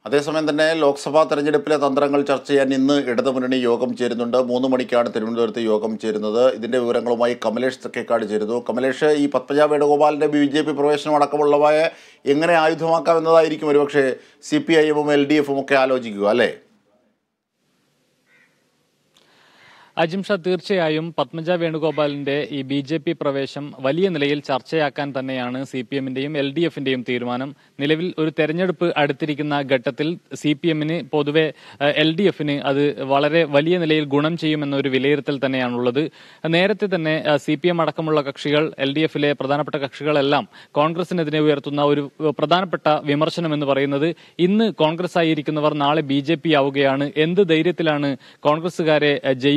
അതേസമയം തന്നെ ലോക്സഭാ തെരഞ്ഞെടുപ്പിലെ തന്ത്രങ്ങൾ ചർച്ച ചെയ്യാൻ ഇന്ന് ഇടതുമുന്നണി യോഗം ചേരുന്നുണ്ട്. 3 മണിക്കാണ് തിരുവനന്തപുരത്ത് യോഗം ചേരുന്നത്. ഇതിന്റെ വിവരങ്ങളുമായി കമലേഷ് തെക്കേക്കാട് ചേരുന്നു. കമലേഷ്, ഈ പത്മജ വേണുഗോപാലിന്റെ BJP പ്രവേശനം അടക്കമുള്ളവയെ എങ്ങനെ ആയുധമാക്കാമെന്നതായിരിക്കും ഒരുപക്ഷെ CPIM-ഉം LDF-ഉം ഒക്കെ ആലോചിക്കുക, അല്ലേ? അജിംഷ, തീർച്ചയായും പത്മജ വേണുഗോപാലിന്റെ ഈ BJP പ്രവേശം വലിയ നിലയിൽ ചർച്ചയാക്കാൻ തന്നെയാണ് CPM-ന്റെയും LDF-ന്റെയും തീരുമാനം. നിലവിൽ ഒരു തെരഞ്ഞെടുപ്പ് അടുത്തിരിക്കുന്ന ഘട്ടത്തിൽ CPM-ന് പൊതുവെ LDF-ന് അത് വളരെ വലിയ നിലയിൽ ഗുണം ചെയ്യുമെന്നൊരു വിലയിരുത്തൽ തന്നെയാണുള്ളത്. നേരത്തെ തന്നെ CPM അടക്കമുള്ള കക്ഷികൾ, LDF-ലെ പ്രധാനപ്പെട്ട കക്ഷികളെല്ലാം കോൺഗ്രസിനെതിരെ ഉയർത്തുന്ന ഒരു പ്രധാനപ്പെട്ട വിമർശനം എന്ന് പറയുന്നത് ഇന്ന് കോൺഗ്രസ് ആയിരിക്കുന്നവർ നാളെ BJP ആവുകയാണ്. എന്ത് ധൈര്യത്തിലാണ് കോൺഗ്രസുകാരെ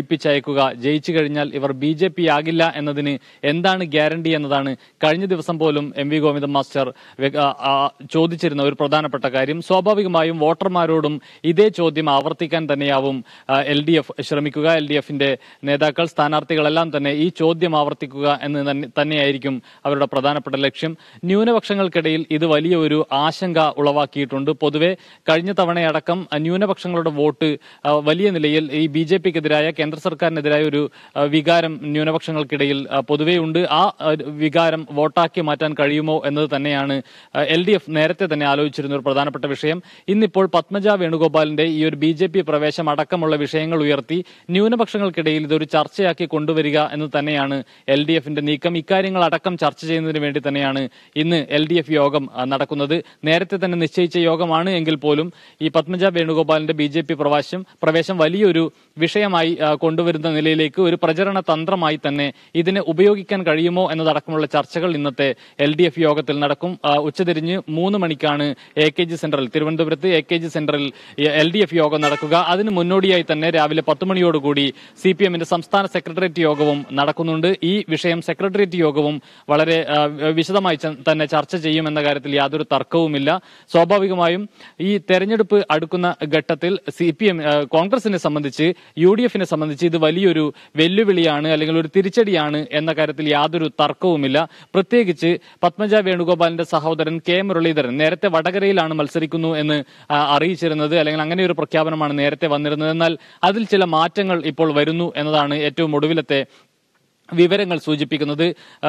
ജയിച്ചു കഴിഞ്ഞാൽ ഇവർ BJP ആകില്ല എന്നതിന് എന്താണ് ഗ്യാരണ്ടി എന്നതാണ് കഴിഞ്ഞ ദിവസം പോലും MV ഗോവിന്ദൻ മാസ്റ്റർ ചോദിച്ചിരുന്ന ഒരു പ്രധാനപ്പെട്ട കാര്യം. സ്വാഭാവികമായും വോട്ടർമാരോടും ഇതേ ചോദ്യം ആവർത്തിക്കാൻ തന്നെയാവും LDF ശ്രമിക്കുക. LDF-ന്റെ നേതാക്കൾ, സ്ഥാനാർത്ഥികളെല്ലാം തന്നെ ഈ ചോദ്യം ആവർത്തിക്കുക എന്ന് തന്നെയായിരിക്കും അവരുടെ പ്രധാനപ്പെട്ട ലക്ഷ്യം. ന്യൂനപക്ഷങ്ങൾക്കിടയിൽ ഇത് വലിയ ഒരു ആശങ്ക ഉളവാക്കിയിട്ടുണ്ട്. പൊതുവെ കഴിഞ്ഞ തവണയടക്കം ന്യൂനപക്ഷങ്ങളുടെ വോട്ട് വലിയ നിലയിൽ ഈ BJP-ക്കെതിരായ കേന്ദ്ര സർക്കാരിനെതിരായ ഒരു വികാരം ന്യൂനപക്ഷങ്ങൾക്കിടയിൽ പൊതുവെ ഉണ്ട്. ആ വികാരം വോട്ടാക്കി മാറ്റാൻ കഴിയുമോ എന്നത് തന്നെയാണ് LDF നേരത്തെ തന്നെ ആലോചിച്ചിരുന്ന ഒരു പ്രധാനപ്പെട്ട വിഷയം. ഇന്നിപ്പോൾ പത്മജ വേണുഗോപാലിന്റെ ഈ ഒരു BJP പ്രവേശം അടക്കമുള്ള വിഷയങ്ങൾ ഉയർത്തി ന്യൂനപക്ഷങ്ങൾക്കിടയിൽ ഇതൊരു ചർച്ചയാക്കി കൊണ്ടുവരിക എന്ന് തന്നെയാണ് LDF-ന്റെ നീക്കം. ഇക്കാര്യങ്ങൾ അടക്കം ചർച്ച ചെയ്യുന്നതിന് വേണ്ടി തന്നെയാണ് ഇന്ന് LDF യോഗം നടക്കുന്നത്. നേരത്തെ തന്നെ നിശ്ചയിച്ച യോഗമാണ് എങ്കിൽ പോലും ഈ പത്മജ വേണുഗോപാലിന്റെ BJP പ്രവേശം വലിയൊരു വിഷയമായി കൊണ്ടുവരുന്ന നിലയിലേക്ക് ഒരു പ്രചരണ തന്ത്രമായി തന്നെ ഇതിനെ ഉപയോഗിക്കാൻ കഴിയുമോ എന്നതടക്കമുള്ള ചർച്ചകൾ ഇന്നത്തെ LDF യോഗത്തിൽ നടക്കും. ഉച്ചതിരിഞ്ഞ് 3 മണിക്കാണ് AKG സെന്ററിൽ, തിരുവനന്തപുരത്ത് AKG സെന്ററിൽ LDF യോഗം നടക്കുക. അതിന് മുന്നോടിയായി തന്നെ രാവിലെ 10 മണിയോടുകൂടി CPM-ന്റെ സംസ്ഥാന സെക്രട്ടേറിയറ്റ് യോഗവും നടക്കുന്നുണ്ട്. ഈ വിഷയം സെക്രട്ടേറിയറ്റ് യോഗവും വളരെ വിശദമായി തന്നെ ചർച്ച ചെയ്യുമെന്ന കാര്യത്തിൽ യാതൊരു തർക്കവുമില്ല. സ്വാഭാവികമായും ഈ തെരഞ്ഞെടുപ്പ് അടുക്കുന്ന ഘട്ടത്തിൽ കോൺഗ്രസിനെ സംബന്ധിച്ച്, UDF-നെ സംബന്ധിച്ച് ഇത് വലിയൊരു വെല്ലുവിളിയാണ്, അല്ലെങ്കിൽ ഒരു തിരിച്ചടിയാണ് എന്ന കാര്യത്തിൽ യാതൊരു തർക്കവുമില്ല. പ്രത്യേകിച്ച് പത്മജ വേണുഗോപാലിന്റെ സഹോദരൻ K മുരളീധരൻ നേരത്തെ വടകരയിലാണ് മത്സരിക്കുന്നു എന്ന് അറിയിച്ചിരുന്നത്, അല്ലെങ്കിൽ അങ്ങനെ ഒരു പ്രഖ്യാപനമാണ് നേരത്തെ വന്നിരുന്നത്. എന്നാൽ അതിൽ ചില മാറ്റങ്ങൾ ഇപ്പോൾ വരുന്നു എന്നതാണ് ഏറ്റവും ഒടുവിലത്തെ വിവരങ്ങൾ സൂചിപ്പിക്കുന്നത്.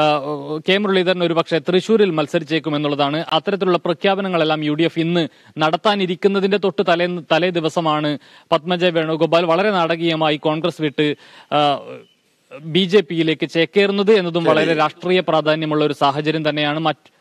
K മുരളീധരൻ ഒരുപക്ഷെ തൃശൂരിൽ മത്സരിച്ചേക്കുമെന്നുള്ളതാണ്. അത്തരത്തിലുള്ള പ്രഖ്യാപനങ്ങളെല്ലാം UDF ഇന്ന് നടത്താനിരിക്കുന്നതിന്റെ തൊട്ട് തലേ ദിവസമാണ് പത്മജ വേണുഗോപാൽ വളരെ നാടകീയമായി കോൺഗ്രസ് വിട്ട് BJP-യിലേക്ക് ചേക്കേറുന്നത് എന്നതും വളരെ രാഷ്ട്രീയ പ്രാധാന്യമുള്ള ഒരു സാഹചര്യം തന്നെയാണ്.